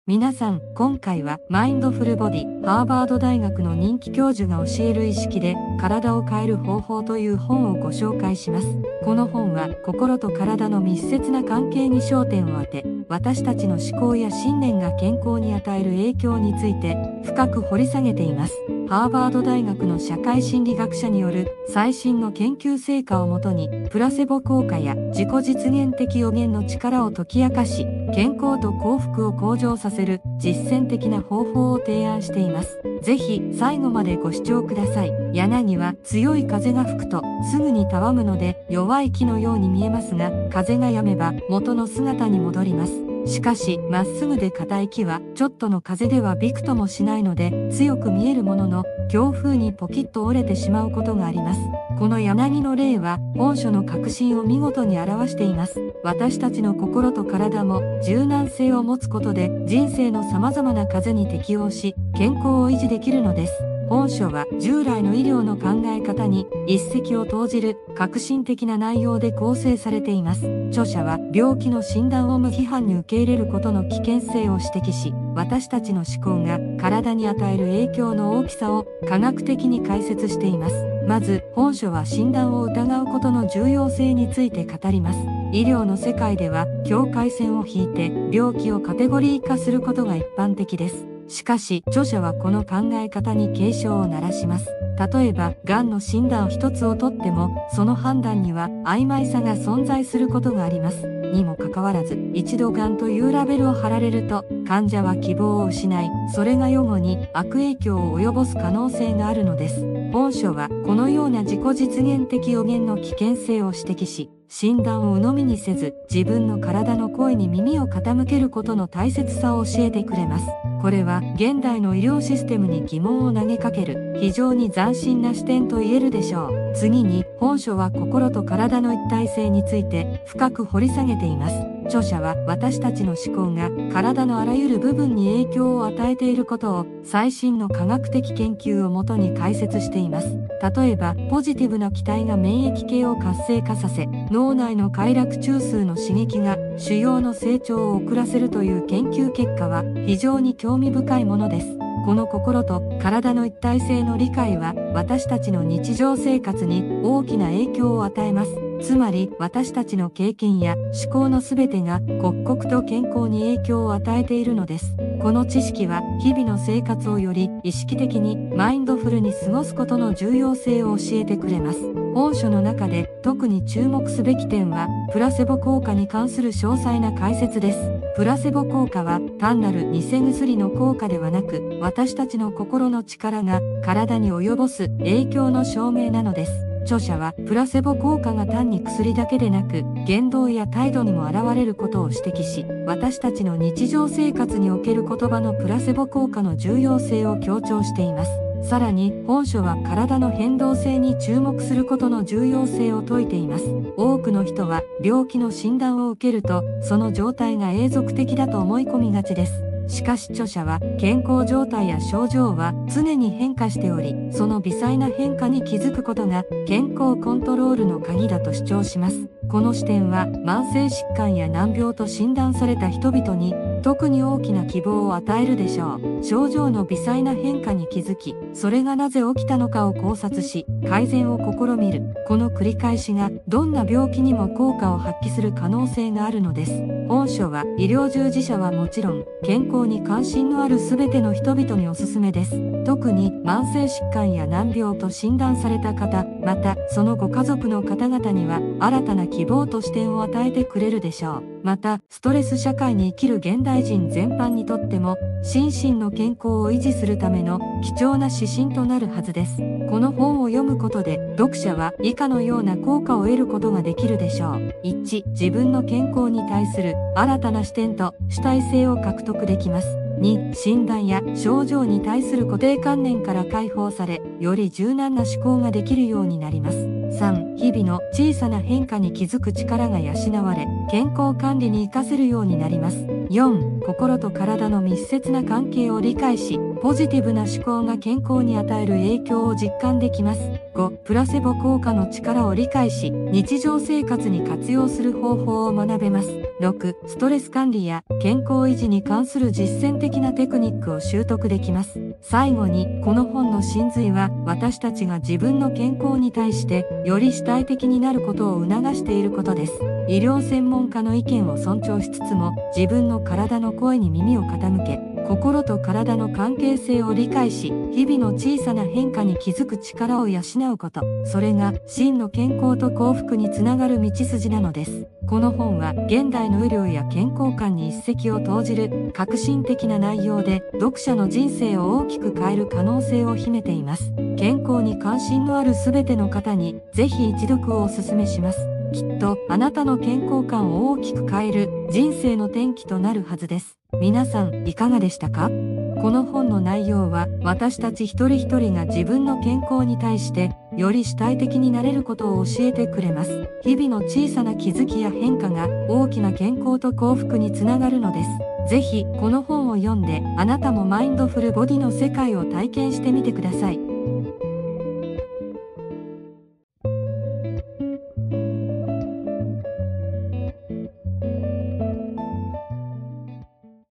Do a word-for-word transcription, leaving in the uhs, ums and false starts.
皆さん、今回はマインドフルボディ、ハーバード大学の人気教授が教える意識で体を変える方法という本をご紹介します。この本は心と体の密接な関係に焦点を当て、私たちの思考や信念が健康に与える影響について深く掘り下げています。ハーバード大学の社会心理学者による最新の研究成果をもとに、プラセボ効果や自己実現的予言の力を解き明かし、健康と幸福を向上させる実践的な方法を提案しています。ぜひ最後までご視聴ください。柳は強い風が吹くとすぐにたわむので弱い木のように見えますが、風が止めば元の姿に戻ります。しかし、まっすぐで硬い木は、ちょっとの風ではびくともしないので、強く見えるものの、強風にポキッと折れてしまうことがあります。この柳の例は、本書の核心を見事に表しています。私たちの心と体も、柔軟性を持つことで、人生の様々な風に適応し、健康を維持できるのです。本書は従来の医療の考え方に一石を投じる革新的な内容で構成されています。著者は病気の診断を無批判に受け入れることの危険性を指摘し、私たちの思考が体に与える影響の大きさを科学的に解説しています。まず、本書は診断を疑うことの重要性について語ります。医療の世界では境界線を引いて病気をカテゴリー化することが一般的です。しかし、著者はこの考え方に警鐘を鳴らします。例えば、がんの診断一つをとっても、その判断には曖昧さが存在することがあります。にもかかわらず、一度がんというラベルを貼られると、患者は希望を失い、それが予後に悪影響を及ぼす可能性があるのです。本書は、このような自己実現的予言の危険性を指摘し、診断を鵜呑みにせず、自分の体の声に耳を傾けることの大切さを教えてくれます。これは現代の医療システムに疑問を投げかける非常に斬新な視点と言えるでしょう。次に、本書は心と体の一体性について深く掘り下げています。著者は私たちの思考が体のあらゆる部分に影響を与えていることを最新の科学的研究をもとに解説しています。例えば、ポジティブな期待が免疫系を活性化させ、脳内の快楽中枢の刺激が腫瘍の成長を遅らせるという研究結果は非常に興味深いものです。この心と体の一体性の理解は私たちの日常生活に大きな影響を与えます。つまり私たちの経験や思考のすべてが刻々と健康に影響を与えているのです。この知識は日々の生活をより意識的にマインドフルに過ごすことの重要性を教えてくれます。本書の中で特に注目すべき点はプラセボ効果に関する詳細な解説です。プラセボ効果は単なる偽薬の効果ではなく、私たちの心の力が体に及ぼす影響の証明なのです。著者はプラセボ効果が単に薬だけでなく言動や態度にも現れることを指摘し、私たちの日常生活における言葉のプラセボ効果の重要性を強調しています。さらに本書は体の変動性に注目することの重要性を説いています。多くの人は病気の診断を受けるとその状態が永続的だと思い込みがちです。しかし著者は健康状態や症状は常に変化しており、その微細な変化に気づくことが健康コントロールの鍵だと主張します。この視点は慢性疾患や難病と診断された人々に特に大きな希望を与えるでしょう。症状の微細な変化に気づき、それがなぜ起きたのかを考察し、改善を試みる。この繰り返しがどんな病気にも効果を発揮する可能性があるのです。本書は医療従事者はもちろん、健康に関心のある全ての人々におすすめです。特に慢性疾患や難病と診断された方、またそのご家族の方々には新たな希望と視点を与えてくれるでしょう。また、ストレス社会に生きる現代人全般にとっても、心身の健康を維持するための貴重な指針となるはずです。この本を読むことで、読者は以下のような効果を得ることができるでしょう。いち、自分の健康に対する新たな視点と主体性を獲得できます。に、診断や症状に対する固定観念から解放され、より柔軟な思考ができるようになります。さん、日々の小さな変化に気づく力が養われ、健康管理に活かせるようになります。 よん、心と体の密接な関係を理解し、ポジティブな思考が健康に与える影響を実感できます。ご、プラセボ効果の力を理解し、日常生活に活用する方法を学べます。ろく、ストレス管理や健康維持に関する実践的なテクニックを習得できます。最後に、この本の真髄は、私たちが自分の健康に対して、より主体的になることを促していることです。医療専門家の意見を尊重しつつも、自分の体の声に耳を傾け、心と体の関係性を理解し、日々の小さな変化に気づく力を養うこと。それが真の健康と幸福につながる道筋なのです。この本は現代の医療や健康観に一石を投じる革新的な内容で、読者の人生を大きく変える可能性を秘めています。健康に関心のあるすべての方にぜひ一読をお勧めします。きっとあなたの健康観を大きく変える人生の転機となるはずです。皆さんいかがでしたか？この本の内容は私たち一人一人が自分の健康に対してより主体的になれることを教えてくれます。日々の小さな気づきや変化が大きな健康と幸福につながるのです。ぜひこの本を読んであなたもマインドフルボディの世界を体験してみてください。